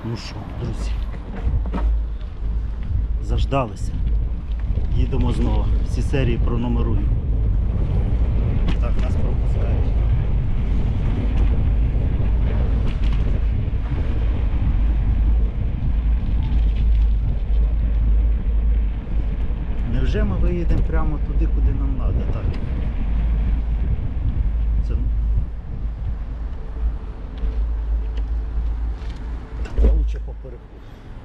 Ну що, друзі, заждалися. Їдемо знову. Всі серії пронумерую. Так, нас пропускають. Невже ми виїдемо прямо туди, куди нам треба? Так. Це... Я лучше по переходу.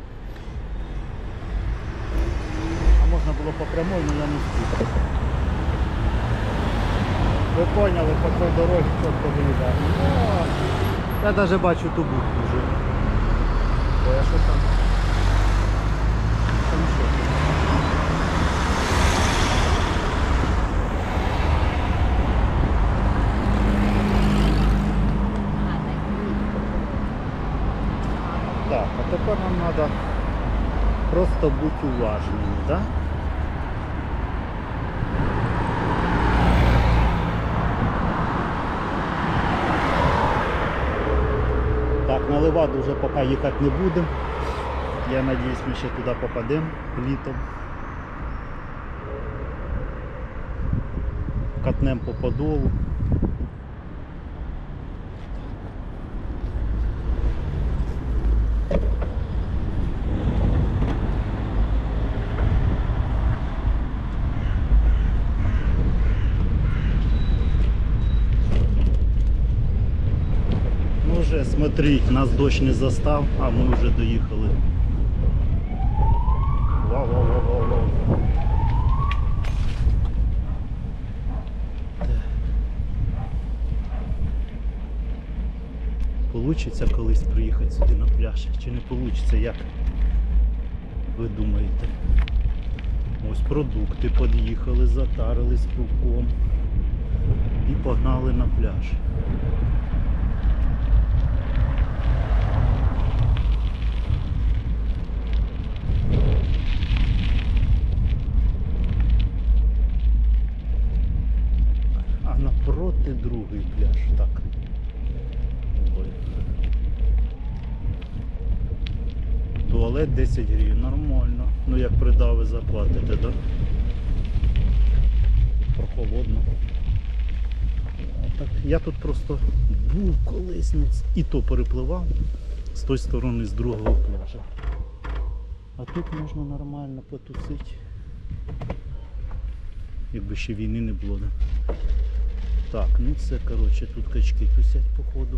А можна було по прямой, але я не встиг. Ви поняли, по цій дорозі чітко виїдає. Я навіть бачу ту будку вже. А що там? Там що? Так, а тепер нам треба просто бути уважними, так? Да? Так, на Леваду вже поки їхати не будемо. Я сподіваюся, ми ще туди попадемо літом. Катнем по Подолу. Уже, смотри, нас дощ не застав, а ми вже доїхали. Вау-вау-вау-вау-вау. Получиться колись приїхати сюди на пляж? Чи не получиться, як ви думаєте? Ось продукти під'їхали, затарились пивком і погнали на пляж. Напроти другий пляж, так. Ой. Туалет 10 гривень, нормально. Ну як придави заплатите, да? Прохолодно. Так, я тут просто був колись, і то перепливав з тої сторони, з другого пляжа. А тут можна нормально потусити. Якби ще війни не було, да? Так, ну це, коротше, тут качки тусять, походу.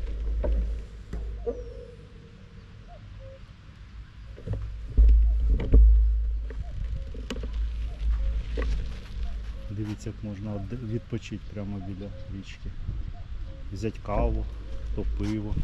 Дивіться, як можна відпочити прямо біля річки. Взяти каву, то пиво.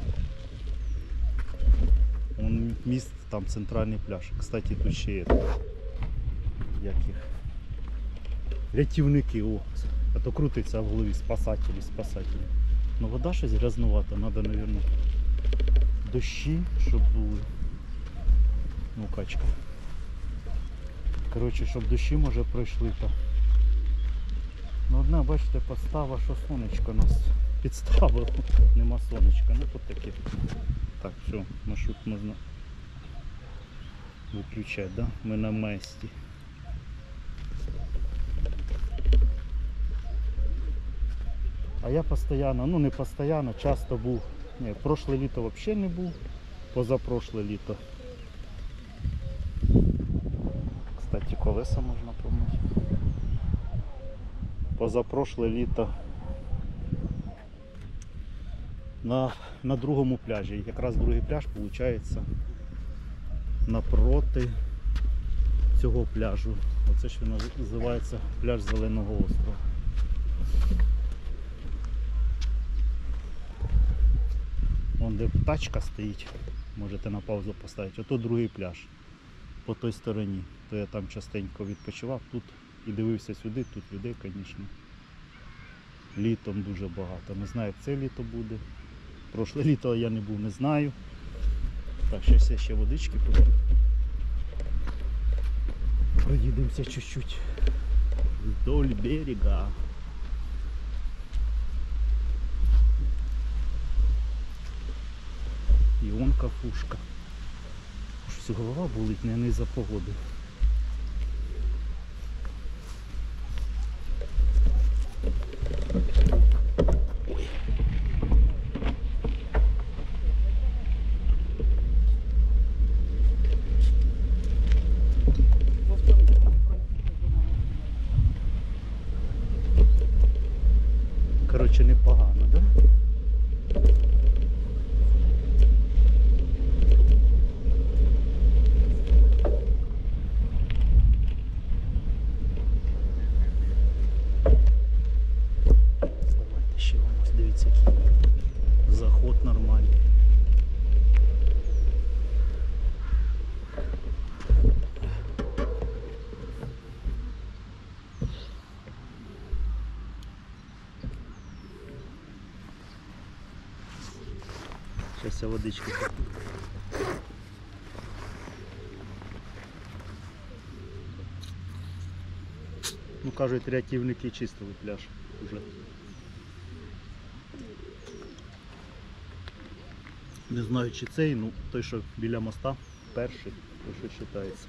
Вон міст, там центральний пляж. Кстати, тут ще є, як їх, рятівники, о. А то крутиться в голові спасателі. Ну вода щось грязнувата, треба, мабуть, дощі, щоб були. Ну, качка. Коротше, щоб дощі, може, пройшли то. Ну, одна, бачите, подстава, що сонечко нас підставило. Нема сонечка, ну тут таке. Так, все, маршрут можна виключати, да? Ми на місці. А я постійно, ну не постійно, часто був. Ні, прошле літо взагалі не був, позапрошле літо. Кстати, колеса можна помити. Позапрошле літо на другому пляжі. Якраз другий пляж, виходить, напроти цього пляжу. Оце ж він називається пляж Зеленого острова. Вон де тачка стоїть, можете на паузу поставити. Ото другий пляж по той стороні. То я там частенько відпочивав, тут і дивився сюди, тут людей, звісно. Літом дуже багато. Не знаю, як це літо буде. Прошле літо я не був, не знаю. Так, зараз я ще водички поп'ю. Проїдемося чуть-чуть вдоль берега. І он кафушка. повністю голова болить, не за погоду. Коротше, непогано, да? Давайте ще вам ось дивіться, який заход нормальний. Сейчас я водички попью. Ну, кажуть, рятівники чистили пляж уже. Не знаю, чи цей, ну той, що біля моста, перший, той, що вважається.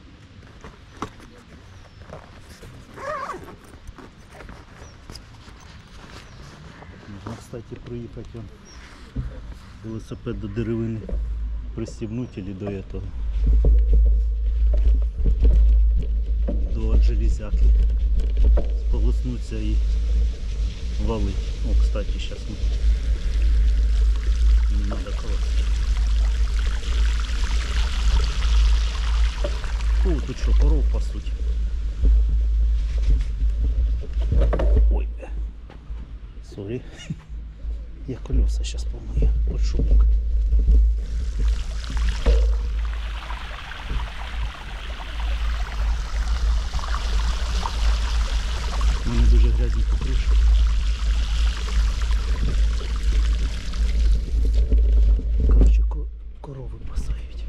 Можна, кстати, проїхати вон. Велосипед до деревини пристібнуть или до этого, до железяки, сполоснуться и валить. О, кстати, сейчас не надо класть. О, тут что, коров пасуть. Ой, сори. Я колеса сейчас помою под шумок. У мене дуже грязні покришки. Короче, корови пасають.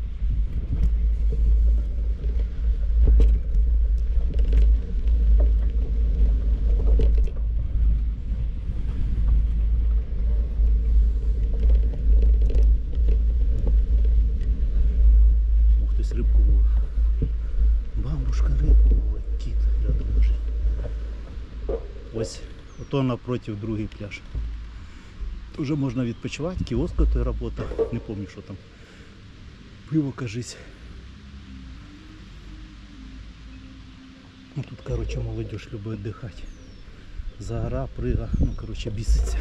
Рибку ловить. Бабушка рибку ловить, кіт рядом лежить. Ось ото напротив другий пляж. Тут вже можна відпочивати, кіоск той робота, не пам'ятаю, що там. Пиво, кажись. Ну, тут, короче, молодежь любить віддихати. Загора, прига, ну, короче, біситься.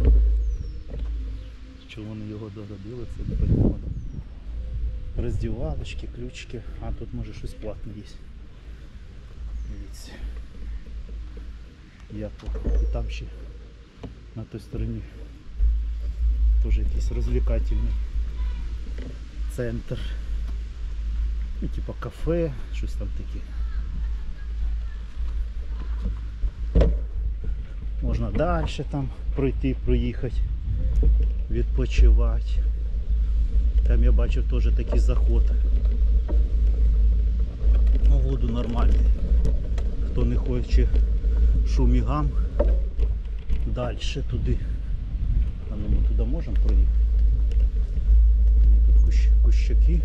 Чого вони його дородили, це не розумію. Роздівалочки, ключики, а тут може щось платне є. Дивіться. І там ще на той стороні теж якийсь розвлекательний центр. Ну, типа кафе, щось там таке. Можна далі там пройти, проїхати, відпочивати. Там я бачив теж такий заход. Воду нормальний. Хто не хоче шум і гам, далі туди. А ну ми туди можемо проїхати? Тут кущаки.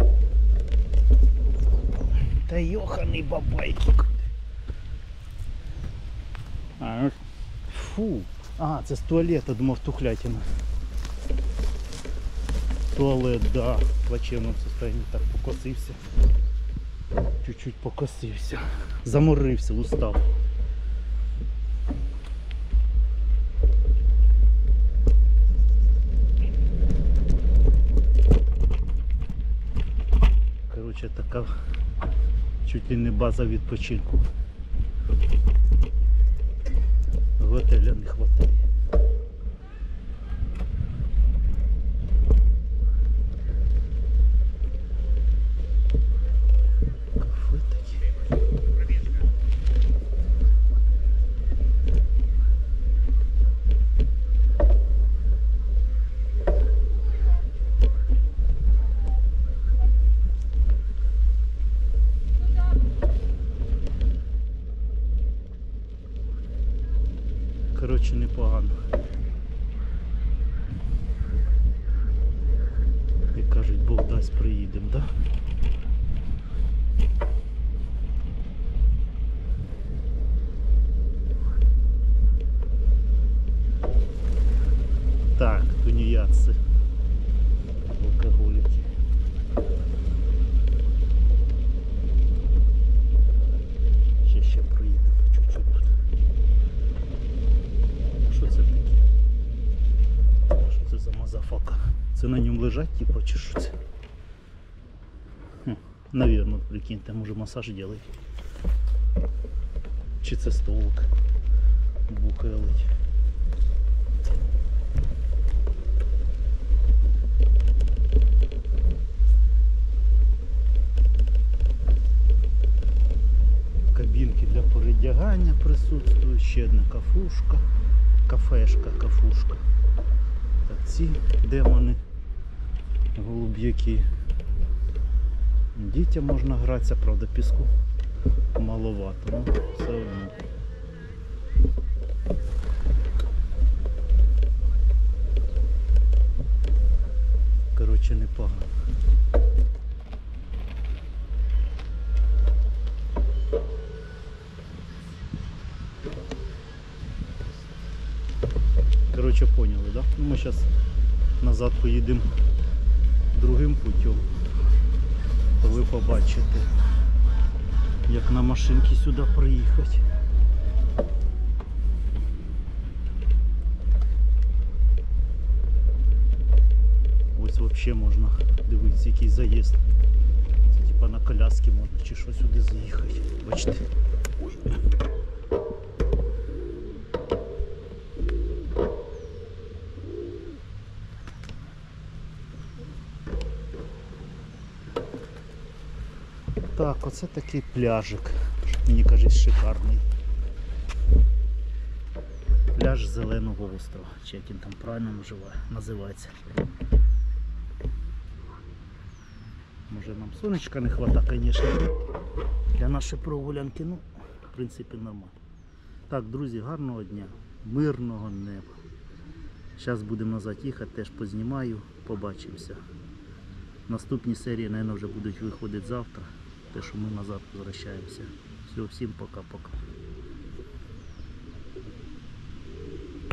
Та йоханий бабайки. Фу. А, це з туалета, думав, тухлятина. Туалет, да, в плачевному состоянии, так покосився. Чуть-чуть покосився. Заморився, устав. Короче, така чуть ли не база відпочинку. Готеля не хватає. Коротше, непогано. Як кажуть, Бог дасть, приїдемо, да? Так, тунеядцы, алкоголики. Ще проїдемо чуть-чуть тут. Що це таке? Що це за мазафака? Це на ньому лежать, типу, чи що це? Наверно, прикиньте, може масаж делать. Чи це столик бухелить. Кабінки для передягання присутствують, ще одна кафушка, кафушка. Так, ці демони, голуб'яки. Дітям можна гратися, правда, піску маловато, ну все одно. Коротше, непогано. Короче, поняли, да? Ну, ми зараз назад поїдемо другим путем. То ви побачите, як на машинці сюди приїхати. Ось взагалі можна дивитися, який заїзд. Це типа на коляски можна чи що сюди заїхати. Бачите? Ой. Так, оце такий пляжик, мені кажуть, шикарний. Пляж Зеленого острова, чи як він там правильно називається. Може нам сонечка не вистачає, звісно, для нашої прогулянки, ну, в принципі, нормально. Так, друзі, гарного дня, мирного неба. Зараз будемо назад їхати, теж познімаю, побачимося. Наступні серії, мабуть, вже будуть виходити завтра. Те, що ми назад возвращаємося. Все, всім пока-пока.